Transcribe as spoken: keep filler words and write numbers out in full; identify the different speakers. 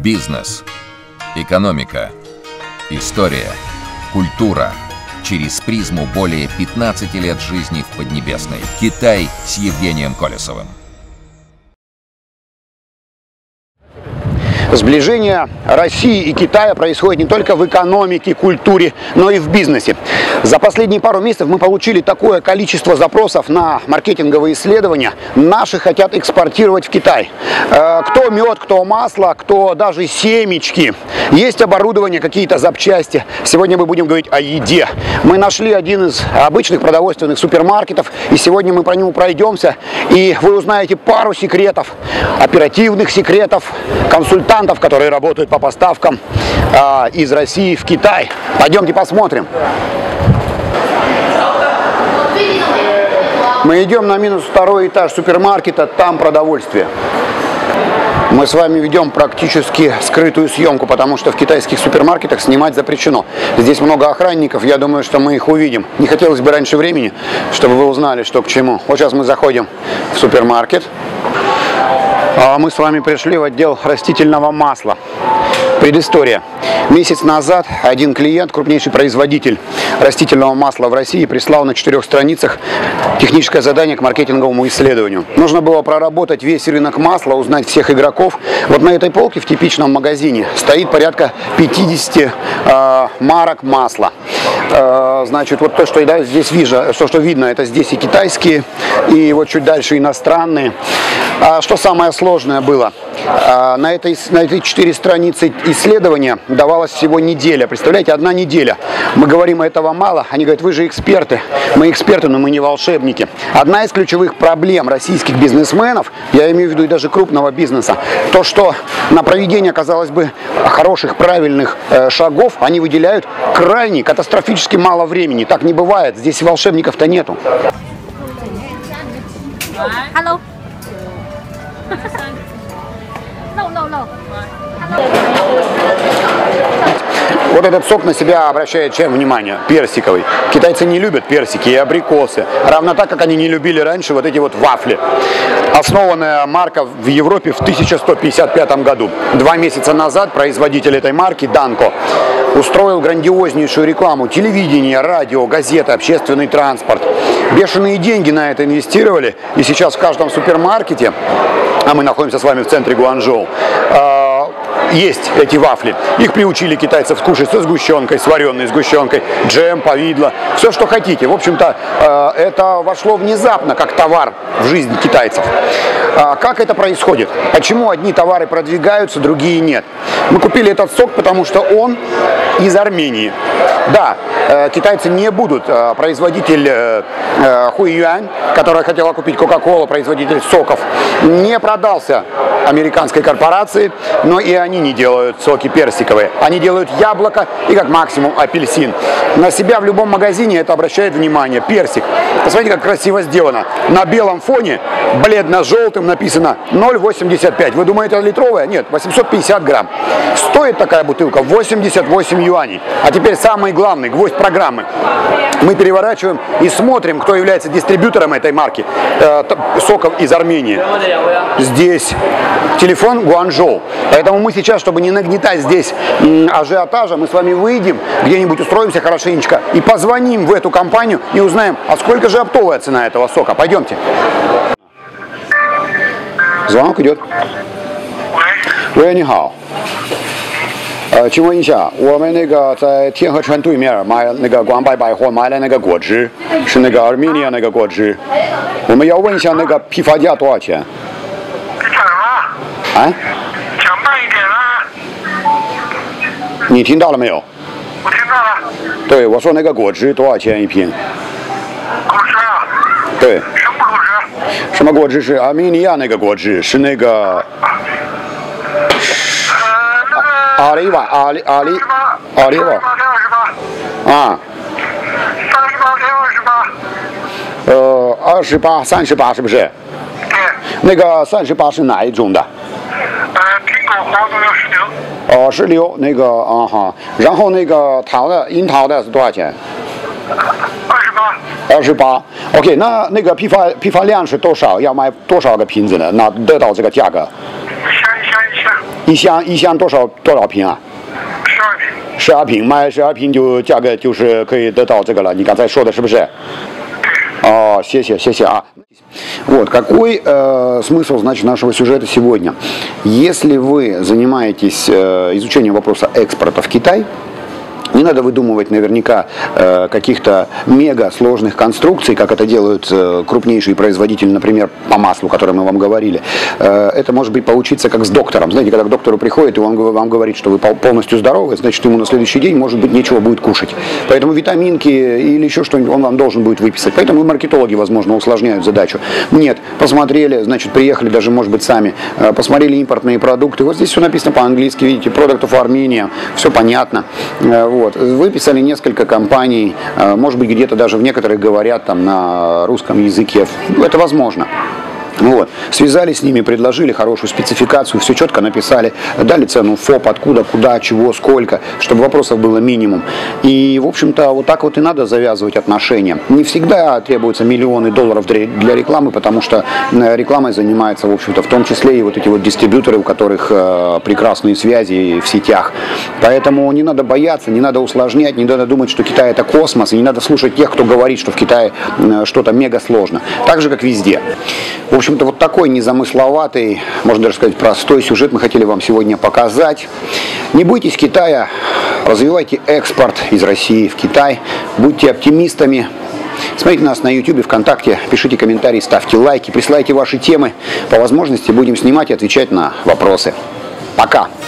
Speaker 1: Бизнес, экономика, история, культура. Через призму более пятнадцати лет жизни в Поднебесной. Китай с Евгением Колесовым.
Speaker 2: Сближение России и Китая происходит не только в экономике, культуре, но и в бизнесе. За последние пару месяцев мы получили такое количество запросов на маркетинговые исследования. Наши хотят экспортировать в Китай. Кто мед, кто масло, кто даже семечки. Есть оборудование, какие-то запчасти. Сегодня мы будем говорить о еде. Мы нашли один из обычных продовольственных супермаркетов, и сегодня мы по нему пройдемся, и вы узнаете пару секретов, оперативных секретов, консультантов, которые работают по поставкам э, из России в Китай. Пойдемте посмотрим. Мы идем на минус второй этаж супермаркета, там продовольствие. Мы с вами ведем практически скрытую съемку, потому что в китайских супермаркетах снимать запрещено. Здесь много охранников, я думаю, что мы их увидим. Не хотелось бы раньше времени, чтобы вы узнали, что к чему. Вот сейчас мы заходим в супермаркет. А мы с вами пришли в отдел растительного масла. Предыстория. Месяц назад один клиент, крупнейший производитель растительного масла в России, прислал на четырех страницах техническое задание к маркетинговому исследованию. Нужно было проработать весь рынок масла, узнать всех игроков. Вот на этой полке в типичном магазине стоит порядка пятидесяти э, марок масла. Э, значит, вот то, что я здесь вижу, что, что видно, это здесь и китайские, и вот чуть дальше иностранные. А что самое сложное было? А, на этой, на этой четыре страницы исследования давалась всего неделя. Представляете, одна неделя. Мы говорим, этого мало. Они говорят, вы же эксперты. Мы эксперты, но мы не волшебники. Одна из ключевых проблем российских бизнесменов, я имею в виду и даже крупного бизнеса, то, что на проведение, казалось бы, хороших, правильных э, шагов они выделяют крайне катастрофически мало времени. Так не бывает. Здесь волшебников-то нету.
Speaker 3: Hello. No, no, no.
Speaker 2: Вот этот сок на себя обращает чем внимание? Персиковый. Китайцы не любят персики и абрикосы. Равно так, как они не любили раньше вот эти вот вафли. Основанная марка в Европе в тысяча сто пятьдесят пятом году. Два месяца назад производитель этой марки, Данко, устроил грандиознейшую рекламу. Телевидение, радио, газеты, общественный транспорт. Бешеные деньги на это инвестировали. И сейчас в каждом супермаркете, а мы находимся с вами в центре Гуанчжоу, есть эти вафли. Их приучили китайцев кушать со сгущенкой, с вареной сгущенкой, джем, повидло, все, что хотите. В общем-то, это вошло внезапно как товар в жизнь китайцев. Как это происходит? Почему одни товары продвигаются, другие нет? Мы купили этот сок, потому что он из Армении. Да, китайцы не будут. Производитель Хуйюань, которая хотела купить Кока-Колу, производитель соков, не продался американской корпорации, но и они не делают соки персиковые. Они делают яблоко и как максимум апельсин. На себя в любом магазине это обращает внимание. Персик. Посмотрите, как красиво сделано. На белом фоне бледно-желтым написано ноль восемьдесят пять. Вы думаете, это литровая? Нет, восемьсот пятьдесят грамм. Стоит такая бутылка восемьдесят восемь юаней. А теперь самый главный гвоздь программы. Мы переворачиваем и смотрим, кто является дистрибьютором этой марки э, соков из Армении. Здесь телефон Гуанчжоу. Поэтому мы сейчас, чтобы не нагнетать здесь м, ажиотажа, мы с вами выйдем, где-нибудь устроимся хорошенечко и позвоним в эту компанию и узнаем, а сколько же оптовая цена этого сока. Пойдемте. Звонок идет. Вы не хao. 呃，请问一下，我们那个在天河城对面买那个广百百货买了那个果汁，是那个 Armenia 那个果汁，我们要问一下那个批发价多少钱？
Speaker 4: 你讲了？
Speaker 2: 啊？
Speaker 4: 讲慢一点啦！
Speaker 2: 你听到了没有？
Speaker 4: 我听到了。
Speaker 2: 对，我说那个果汁多少钱一瓶？
Speaker 4: 果汁啊？
Speaker 2: 对。
Speaker 4: 什么果汁？
Speaker 2: 什么果汁？是阿米尼亚那个果汁，是那个。 阿里吧，阿里阿里阿里吧，啊，
Speaker 4: 三十八跟二十八，
Speaker 2: 呃，二十八、三十八是不是？
Speaker 4: 对。
Speaker 2: 那个三十八是哪一种的？
Speaker 4: 呃，苹果、黄豆要石榴。
Speaker 2: 哦，石榴那个啊哈，然后那个桃的樱桃的是多少钱？
Speaker 4: 二十八。
Speaker 2: 二十八。OK， 那那个批发批发量是多少？要卖多少个瓶子呢？那得到这个价格？
Speaker 4: 一箱一箱一箱。
Speaker 2: 一箱一箱多少多少瓶啊？
Speaker 4: 十二瓶。
Speaker 2: 十二瓶，买十二瓶就价格就是可以得到这个了。你刚才说的是不是？哦，谢谢谢谢啊。Вот, какой э, смысл, значит, нашего сюжета сегодня? Если вы занимаетесь э, изучением вопроса экспорта в Китай, не надо выдумывать наверняка э, каких-то мега сложных конструкций, как это делают э, крупнейшие производители, например, по маслу, о котором мы вам говорили. Э, это может быть получиться как с доктором. Знаете, когда к доктору приходит и он вам говорит, что вы полностью здоровы, значит, ему на следующий день, может быть, нечего будет кушать. Поэтому витаминки или еще что-нибудь он вам должен будет выписать. Поэтому и маркетологи, возможно, усложняют задачу. Нет, посмотрели, значит, приехали даже, может быть, сами, э, посмотрели импортные продукты. Вот здесь все написано по-английски, видите, Product of Armenia, все понятно. Э, Вот. Выписали несколько компаний, может быть, где-то даже в некоторых говорят там на русском языке. Это возможно. Вот. Связались с ними, предложили хорошую спецификацию, все четко написали, дали цену ФОП, откуда, куда, чего, сколько, чтобы вопросов было минимум. И, в общем-то, вот так вот и надо завязывать отношения. Не всегда требуются миллионы долларов для рекламы, потому что рекламой занимаются, в общем-то, в том числе и вот эти вот дистрибьюторы, у которых э, прекрасные связи в сетях. Поэтому не надо бояться, не надо усложнять, не надо думать, что Китай это космос, и не надо слушать тех, кто говорит, что в Китае что-то мега сложно. Так же, как везде. В общем-то, вот такой незамысловатый, можно даже сказать, простой сюжет мы хотели вам сегодня показать. Не бойтесь Китая, развивайте экспорт из России в Китай, будьте оптимистами. Смотрите нас на ютубе, ВКонтакте, пишите комментарии, ставьте лайки, присылайте ваши темы. По возможности будем снимать и отвечать на вопросы. Пока!